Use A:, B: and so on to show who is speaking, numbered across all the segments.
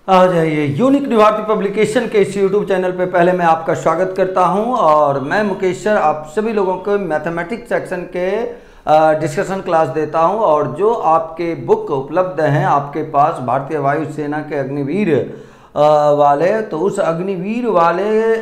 A: आ जाइए। यूनिक भारतीय पब्लिकेशन के इस यूट्यूब चैनल पे पहले मैं आपका स्वागत करता हूं और मैं मुकेश सर आप सभी लोगों को मैथमेटिक्स सेक्शन के डिस्कशन क्लास देता हूं। और जो आपके बुक उपलब्ध हैं आपके पास भारतीय वायुसेना के अग्निवीर वाले, तो उस अग्निवीर वाले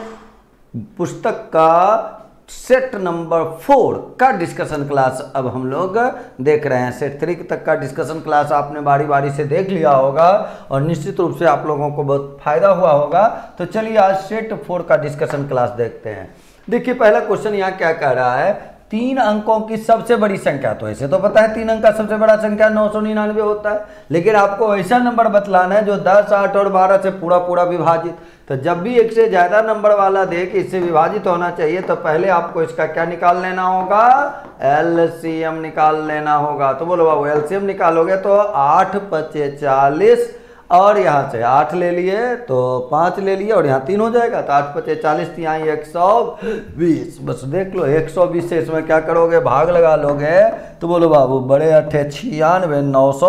A: पुस्तक का सेट नंबर 4 का डिस्कशन क्लास अब हम लोग देख रहे हैं। सेट 3 तक का डिस्कशन क्लास आपने बारी बारी से देख लिया होगा और निश्चित रूप से आप लोगों को बहुत फायदा हुआ होगा। तो चलिए आज सेट 4 का डिस्कशन क्लास देखते हैं। देखिए पहला क्वेश्चन यहाँ क्या कह रहा है, 3 अंकों की सबसे बड़ी संख्या, तो ऐसे तो पता है 3 अंक का सबसे बड़ा संख्या 999 होता है, लेकिन आपको ऐसा नंबर बतलाना है जो 10, 8 और 12 से पूरा पूरा विभाजित। तो जब भी एक से ज़्यादा नंबर वाला दे कि इससे विभाजित होना चाहिए, तो पहले आपको इसका क्या निकाल लेना होगा, एलसीएम निकाल लेना होगा। तो बोलो बाबू एलसीएम निकालोगे तो 8 पचे 40 और यहाँ से 8 ले लिए तो 5 ले लिए और यहाँ 3 हो जाएगा, तो 8 पचे 40 यहाँ 120। बस देख लो 120 से इसमें क्या करोगे, भाग लगा लोगे। तो बोलो बाबू बड़े 8 96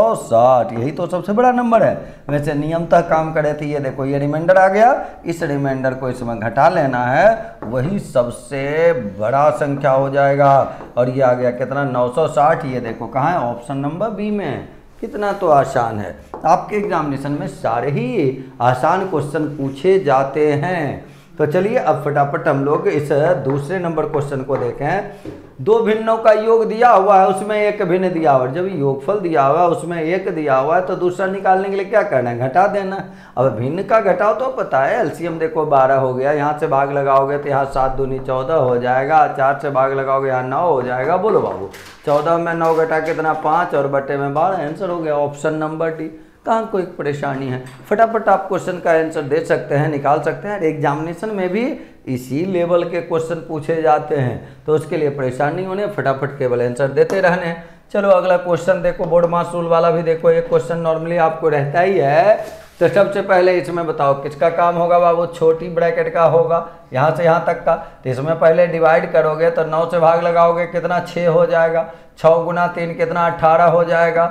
A: 960, यही तो सबसे बड़ा नंबर है। वैसे नियमतः काम करे थे, ये देखो ये रिमाइंडर आ गया, इस रिमाइंडर को इसमें घटा लेना है, वही सबसे बड़ा संख्या हो जाएगा। और ये आ गया कितना 960, ये देखो कहाँ है, ऑप्शन नंबर बी में। कितना तो आसान है, आपके एग्जामिनेशन में सारे ही आसान क्वेश्चन पूछे जाते हैं। तो चलिए अब फटाफट हम लोग इस दूसरे नंबर क्वेश्चन को देखें। 2 भिन्नों का योग दिया हुआ है, उसमें एक भिन्न दिया हुआ है। जब योगफल दिया हुआ है उसमें एक दिया हुआ है, तो दूसरा निकालने के लिए क्या करना है, घटा देना। अब भिन्न का घटाओ तो पता है, एलसीएम देखो 12 हो गया, यहाँ से भाग लगाओगे तो यहाँ 7 दूनी 14 हो जाएगा, 4 से भाग लगाओगे यहाँ 9 हो जाएगा। बोलो बाबू 14 में 9 घटा कितना 5 और बटे में 12, आंसर हो गया ऑप्शन नंबर डी। कहाँ कोई परेशानी है, फटाफट आप क्वेश्चन का आंसर दे सकते हैं, निकाल सकते हैं। एग्जामिनेशन में भी इसी लेवल के क्वेश्चन पूछे जाते हैं, तो उसके लिए परेशानी नहीं होने, फटाफट केवल आंसर देते रहने। चलो अगला क्वेश्चन देखो, बोर्ड मास रूल वाला भी देखो, एक क्वेश्चन नॉर्मली आपको रहता ही है। तो सबसे पहले इसमें बताओ किसका काम होगा बाबू, छोटी ब्रैकेट का होगा, यहाँ से यहाँ तक का। तो इसमें पहले डिवाइड करोगे तो 9 से भाग लगाओगे कितना 6 हो जाएगा, 6 गुना 3 कितना 18 हो जाएगा।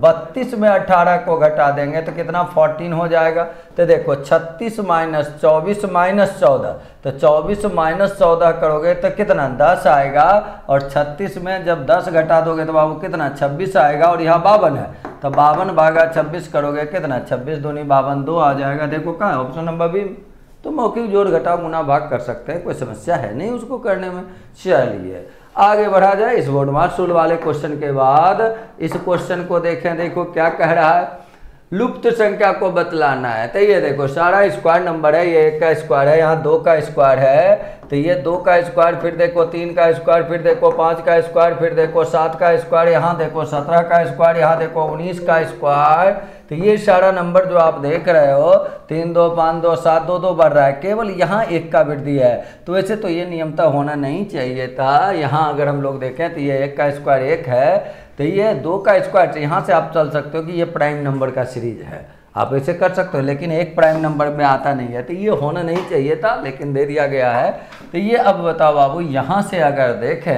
A: 32 में 18 को घटा देंगे तो कितना 14 हो जाएगा। तो देखो 36 माइनस 24 माइनस 14, तो 24 माइनस 14 करोगे तो कितना 10 आएगा। और 36 में जब 10 घटा दोगे तो बाबू कितना 26 आएगा। और यहाँ 52 है, तो 52 भागा 26 करोगे कितना 26 दूनी 52 2 आ जाएगा। देखो कहाँ ऑप्शन नंबर बी। तो मौखिक जोड़ घटाव गुना भाग कर सकते हैं, कोई समस्या है नहीं उसको करने में। चलिए आगे बढ़ा जाए। इस बोर्ड मास रूल वाले क्वेश्चन के बाद इस क्वेश्चन को देखें, देखो क्या कह रहा है, लुप्त संख्या को बतलाना है। तो ये देखो सारा स्क्वायर नंबर है, ये 1 का स्क्वायर है, यहाँ 2 का स्क्वायर है, तो ये 2 का स्क्वायर, फिर देखो 3 का स्क्वायर, फिर देखो 5 का स्क्वायर, फिर देखो 7 का स्क्वायर, यहाँ देखो 17 का स्क्वायर, यहाँ देखो 19 का स्क्वायर। तो ये सारा नंबर जो आप देख रहे हो 3 2 5 2 7 2 2 बढ़ रहा है, केवल यहाँ 1 का वृद्धि है। तो वैसे तो ये नियमता होना नहीं चाहिए था। यहाँ अगर हम लोग देखें तो ये 1 का स्क्वायर 1 है, तो ये 2 का स्क्वायर, तो यहाँ से आप चल सकते हो कि ये प्राइम नंबर का सीरीज है, आप ऐसे कर सकते हो, लेकिन एक प्राइम नंबर में आता नहीं है, तो ये होना नहीं चाहिए था, लेकिन दे दिया गया है। तो ये अब बताओ बाबू, यहाँ से अगर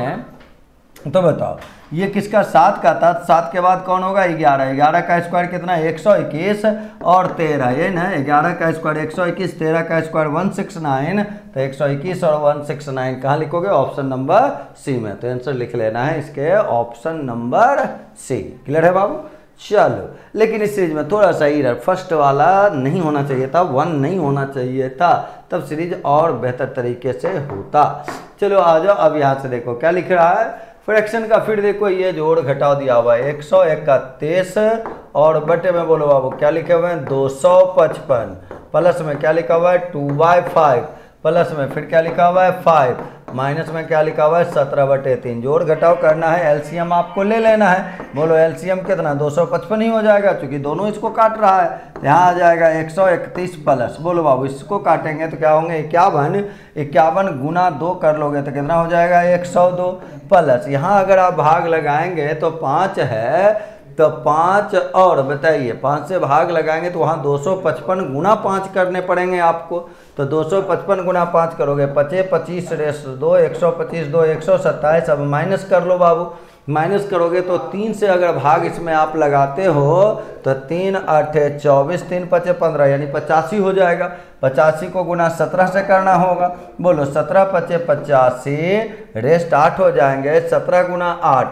A: देखें तो बताओ ये किसका 7 का था, 7 के बाद कौन होगा 11, 11 का स्क्वायर कितना 121 और 13, ये ना 11 का स्क्वायर 121, 13 का स्क्वायर 169, तो 121 और 169 कहाँ लिखोगे, ऑप्शन नंबर सी में। तो आंसर लिख लेना है इसके ऑप्शन नंबर सी। क्लियर है बाबू। चलो लेकिन इस सीरीज में थोड़ा सा एरर, फर्स्ट वाला नहीं होना चाहिए था, 1 नहीं होना चाहिए था, तब सीरीज और बेहतर तरीके से होता। चलो आ जाओ, अब यहाँ से देखो क्या लिख रहा है, फ्रैक्शन का फिर देखो ये जोड़ घटाव दिया हुआ है 131 और बटे में बोलो बाबू क्या लिखे हुए हैं 255, प्लस में क्या लिखा हुआ है 2/5, प्लस में फिर क्या लिखा हुआ है 5, माइनस में क्या लिखा हुआ है 17/3। जोड़ घटाव करना है, एलसीएम आपको ले लेना है। बोलो एलसीएम कितना 255 ही हो जाएगा, क्योंकि दोनों इसको काट रहा है। यहाँ आ जाएगा 131 प्लस, बोलो बाबू इसको काटेंगे तो क्या होंगे 51, 51 गुना 2 कर लोगे तो कितना हो जाएगा 102 प्लस। यहाँ अगर आप भाग लगाएंगे तो 5 है, तो 5 और बताइए 5 से भाग लगाएंगे तो वहाँ 255 गुना 5 करने पड़ेंगे आपको। तो 255 गुना 5 करोगे 25 25 रेस 2 125 2 127, अब माइनस कर लो बाबू, माइनस करोगे तो 3 से अगर भाग इसमें आप लगाते हो तो 3 8 24, 3 5 15 यानी 85 हो जाएगा। 85 को गुना 17 से करना होगा। बोलो 17 5 85, रेस्ट 8 हो जाएंगे। 17 गुना 8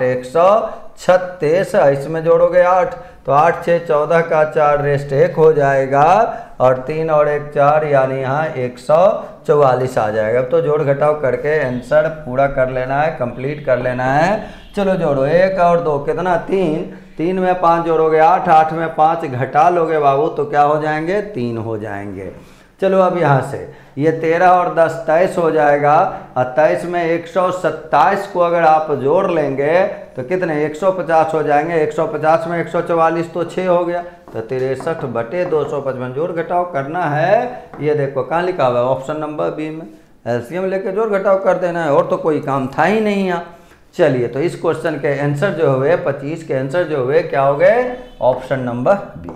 A: 136, इसमें जोड़ोगे 8 तो 8 6 14 का 4, रेस्ट 1 हो जाएगा और 3 और 1 4 यानी यहाँ 144 आ जाएगा। अब तो जोड़ घटाव करके आंसर पूरा कर लेना है, कंप्लीट कर लेना है। चलो जोड़ो, 1 और 2 कितना 3, 3 में 5 जोड़ोगे 8, 8 में 5 घटा लोगे बाबू तो क्या हो जाएंगे 3 हो जाएंगे। चलो अब यहाँ से ये 13 और 10 23 हो जाएगा और 23 में 127 को अगर आप जोड़ लेंगे तो कितने 150 हो जाएंगे। 150 में 144 तो 6 हो गया तो 63 बटे 255 जोड़ घटाव करना है। ये देखो कहाँ लिखा हुआ है ऑप्शन नंबर बी में, एलसीएम लेके जोड़ घटाव कर देना है और तो कोई काम था ही नहीं यहाँ। चलिए तो इस क्वेश्चन के आंसर जो हुए 25 के आंसर जो हुए क्या हो गए ऑप्शन नंबर बी।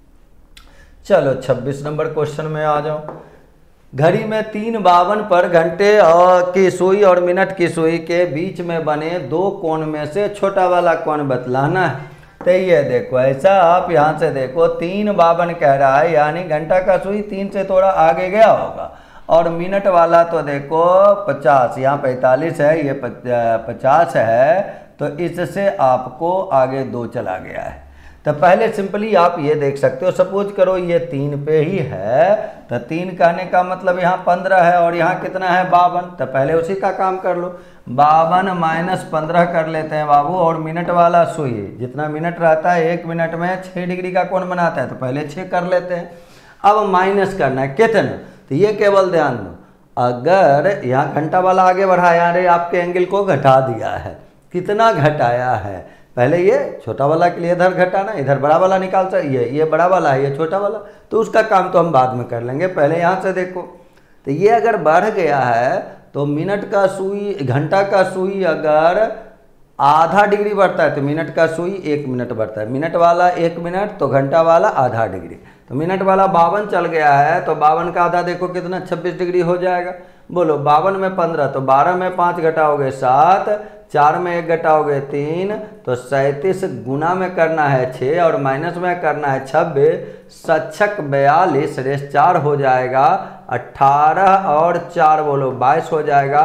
A: चलो 26 नंबर क्वेश्चन में आ जाओ। घड़ी में 3:52 पर घंटे की सुई और मिनट की सुई के बीच में बने 2 कोण में से छोटा वाला कोण बतलाना है। तो ये देखो ऐसा आप यहाँ से देखो 3:52 कह रहा है यानी घंटा का सुई 3 से थोड़ा आगे गया होगा और मिनट वाला तो देखो 50, यहाँ 45 है, ये 50 है तो इससे आपको आगे 2 चला गया है। तो पहले सिंपली आप ये देख सकते हो, सपोज करो ये 3 पे ही है तो 3 कहने का मतलब यहाँ 15 है और यहाँ कितना है 52, तो पहले उसी का काम कर लो। 52 माइनस 15 कर लेते हैं बाबू और मिनट वाला सुई जितना मिनट रहता है 1 मिनट में 6 डिग्री का कोण बनाता है तो पहले 6 कर लेते हैं। अब माइनस करना है कितना, तो ये केवल ध्यान दो अगर यहाँ घंटा वाला आगे बढ़ाया रे आपके एंगल को घटा दिया है, कितना घटाया है, पहले ये छोटा वाला के लिए इधर घटाना, इधर बड़ा वाला निकाल सकते, ये बड़ा वाला है ये छोटा वाला, तो उसका काम तो हम बाद में कर लेंगे। पहले यहाँ से देखो तो ये अगर बढ़ गया है तो मिनट का सुई घंटा का सुई अगर आधा डिग्री बढ़ता है तो मिनट का सुई 1 मिनट बढ़ता है, मिनट वाला 1 मिनट तो घंटा वाला आधा डिग्री, तो मिनट वाला 52 चल गया है तो 52 का आधा देखो कितना 26 डिग्री हो जाएगा। बोलो 52 में 15 तो 12 में 5 घटाओगे 7, 4 में 1 घटाओगे 3 तो 37 गुना में करना है 6 और माइनस में करना है 26, 7 42 रेस 4 हो जाएगा, 18 और 4 बोलो 22 हो जाएगा।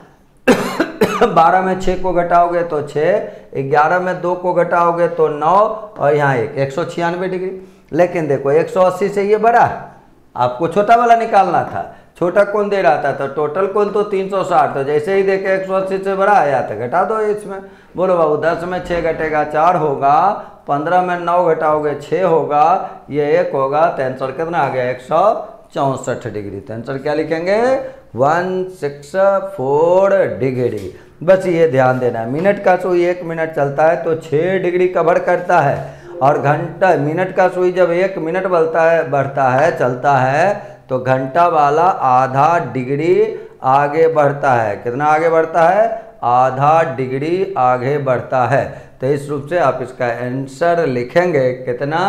A: 12 में 6 को घटाओगे तो 6, 11 में 2 को घटाओगे तो 9 और यहाँ 196 डिग्री। लेकिन देखो 180 से ये बड़ा है, आपको छोटा वाला निकालना था, छोटा कौन दे रहा था तो टोटल कौन तो 360, तो जैसे ही देखे 180 से बड़ा आया तो घटा दो इसमें। बोलो बाबू 10 में 6 घटेगा 4 होगा, 15 में 9 घटाओगे 6 होगा, ये 1 होगा तो आंसर कितना आ गया 164 डिग्री। तो आंसर क्या लिखेंगे 164 डिग्री। बस ये ध्यान देना है मिनट का सुई 1 मिनट चलता है तो 6 डिग्री कवर करता है और घंटा मिनट का सुई जब 1 मिनट बढ़ता है चलता है तो घंटा वाला आधा डिग्री आगे बढ़ता है। कितना आगे बढ़ता है आधा डिग्री आगे बढ़ता है। तो इस रूप से आप इसका आंसर लिखेंगे कितना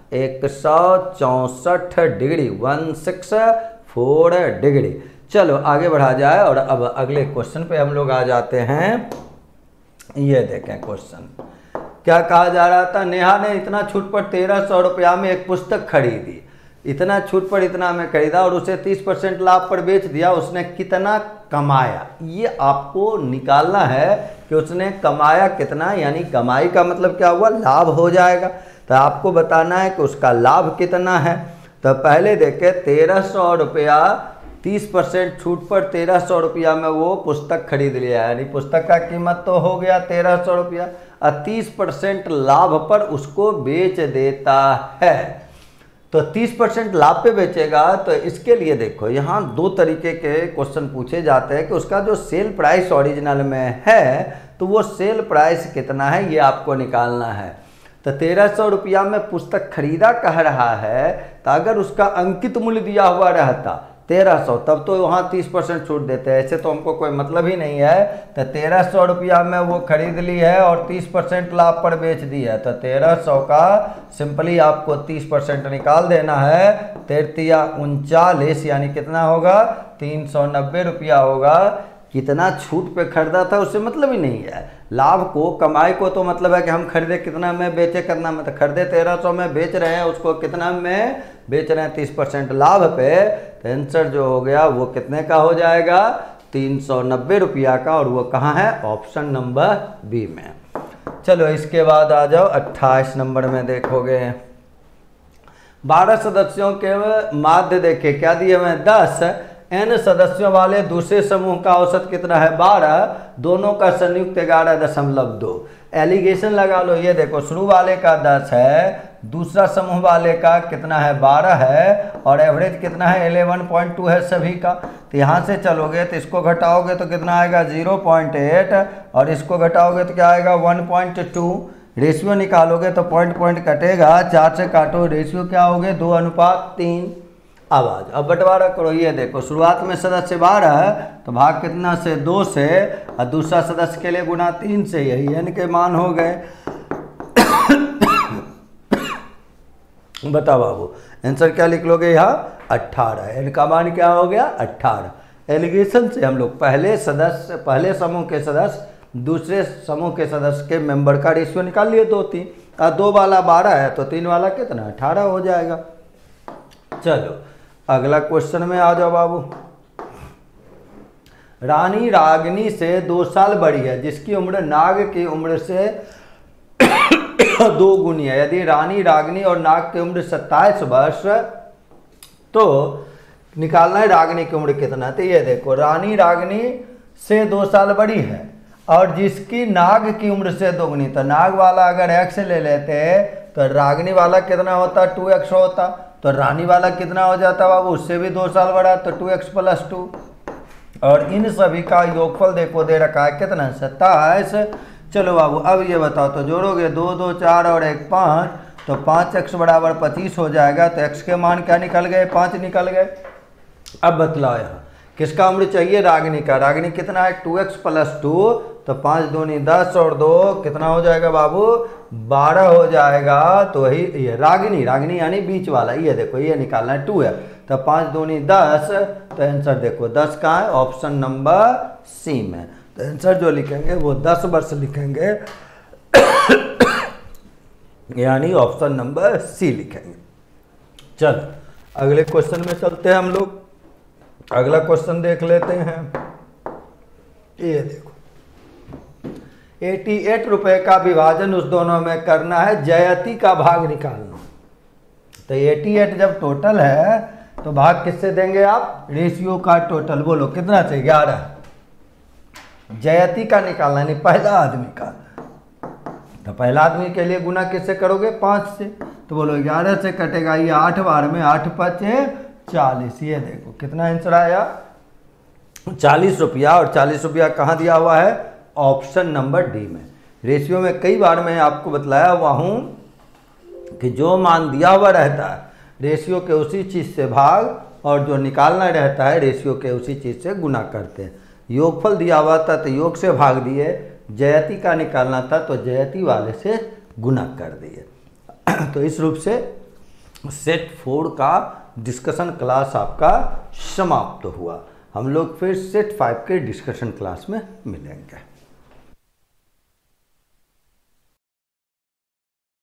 A: 164 डिग्री 164 डिग्री। चलो आगे बढ़ा जाए और अब अगले क्वेश्चन पे हम लोग आ जाते हैं। ये देखें क्वेश्चन क्या कहा जा रहा था, नेहा ने इतना छूट पर 1300 रुपया में एक पुस्तक खरीदी, इतना छूट पर इतना में खरीदा और उसे 30% लाभ पर बेच दिया, उसने कितना कमाया। ये आपको निकालना है कि उसने कमाया कितना, यानी कमाई का मतलब क्या हुआ लाभ हो जाएगा, तो आपको बताना है कि उसका लाभ कितना है। तो पहले देखे 1300 रुपया 30% छूट पर 1300 रुपया में वो पुस्तक खरीद लिया, यानी पुस्तक का कीमत तो हो गया 1300 रुपया और 30% लाभ पर उसको बेच देता है। तो 30% लाभ पे बेचेगा तो इसके लिए देखो यहाँ 2 तरीके के क्वेश्चन पूछे जाते हैं कि उसका जो सेल प्राइस ओरिजिनल में है तो वो सेल प्राइस कितना है ये आपको निकालना है। तो 1300 रुपया में पुस्तक खरीदा कह रहा है, तो अगर उसका अंकित मूल्य दिया हुआ रहता 1300 तब तो वहाँ 30% छूट देते हैं, ऐसे तो हमको कोई मतलब ही नहीं है। तो 1300 रुपया में वो खरीद ली है और 30% लाभ पर बेच दी है, तो 1300 का सिंपली आपको 30% निकाल देना है। 33 39 यानी कितना होगा 390 रुपया होगा। कितना छूट पे खरीदा था उससे मतलब ही नहीं है। लाभ को, कमाई को तो मतलब है कि हम खरीदे कितना में, बेचे कितना में। तो खरीदे 1300 में, बेच रहे हैं उसको कितना में, बेच रहे हैं 30% लाभ पे। तो आंसर जो हो गया वो कितने का हो जाएगा, 390 रुपया का, और वो कहाँ है, ऑप्शन नंबर बी में। चलो इसके बाद आ जाओ 28 नंबर में देखोगे 12 सदस्यों के माध्य देखे क्या दिए हुए हैं 10, n सदस्यों वाले दूसरे समूह का औसत कितना है 12, दोनों का संयुक्त 11.2। एलिगेशन लगा लो, ये देखो शुरू वाले का 10 है, दूसरा समूह वाले का कितना है 12 है, और एवरेज कितना है 11.2 है सभी का। तो यहाँ से चलोगे तो इसको घटाओगे तो कितना आएगा 0.8, और इसको घटाओगे तो क्या आएगा 1.2। रेशियो निकालोगे तो पॉइंट कटेगा, 4 से काटो, रेशियो क्या हो गए 2:3। अब बंटवारा करो, ये देखो शुरुआत में सदस्य 12 है तो भाग कितना से 2 से, और दूसरा सदस्य के लिए गुना 3 से, यही n के मान हो गए। बताओ बाबू आंसर क्या लिख लोगे यहाँ 18, n का मान क्या हो गया 18। एलिगेशन से हम लोग पहले समूह के सदस्य दूसरे समूह के सदस्य के मेंबर का रेशियो निकाल लिए 2-3, 2 वाला 12 है तो 3 वाला कितना 18 हो जाएगा। चलो अगला क्वेश्चन में आ जाओ बाबू। रानी रागिनी से 2 साल बड़ी है जिसकी उम्र नाग की उम्र से 2 गुनी है। यदि रानी रागिनी और नाग की उम्र 27 वर्ष, तो निकालना है रागिनी की उम्र कितना। तो ये देखो रानी रागिनी से 2 साल बड़ी है और जिसकी नाग की उम्र से 2 गुनी, तो नाग वाला अगर x ले लेते तो रागिनी वाला कितना होता 2x होता, तो रानी वाला कितना हो जाता बाबू उससे भी 2 साल बड़ा, तो 2x + 2। और इन सभी का योगफल देखो दे रखा है कितना 27। चलो बाबू अब ये बताओ, तो जोड़ोगे 2 2 4 और 1 5, तो 5x = 25 हो जाएगा। तो x के मान क्या निकल गए 5 निकल गए। अब बतलाओ यहाँ किसका उम्र चाहिए रागिनी का। रागिनी कितना है 2x + 2, तो 5 दूनी 10 और 2 कितना हो जाएगा बाबू 12 हो जाएगा। तो वही ये रागिनी यानी बीच वाला, ये देखो ये निकालना है 2 है, तो 5 दूनी 10, तो आंसर देखो 10 कहाँ है ऑप्शन नंबर सी में। तो आंसर जो लिखेंगे वो 10 वर्ष लिखेंगे यानी ऑप्शन नंबर सी लिखेंगे। चलो अगले क्वेश्चन में चलते हैं हम लोग। अगला क्वेश्चन देख लेते हैं। ये देखो 88 रुपए का विभाजन उस दोनों में करना है, जयती का भाग निकालना। तो 88 जब टोटल है तो भाग किससे देंगे आप, रेशियो का टोटल बोलो कितना से 11। जयती का निकालना नहीं पहला आदमी का, तो पहला आदमी के लिए गुना किससे करोगे 5 से, तो बोलो 11 से कटेगा ये 8 बार में, 8 × 5 = 40। ये देखो कितना आंसर आया 40 रुपया। और 40 रुपया कहाँ दिया हुआ है ऑप्शन नंबर डी में। रेशियो में कई बार मैं आपको बतलाया हुआ हूँ कि जो मान दिया हुआ रहता है रेशियो के उसी चीज़ से भाग, और जो निकालना रहता है रेशियो के उसी चीज़ से गुना करते हैं। योगफल दिया हुआ था तो योग से भाग दिए, जयती का निकालना था तो जयती वाले से गुना कर दिए। तो इस रूप से सेट 4 का डिस्कशन क्लास आपका समाप्त हुआ। हम लोग फिर सेट 5 के डिस्कशन क्लास में मिलेंगे।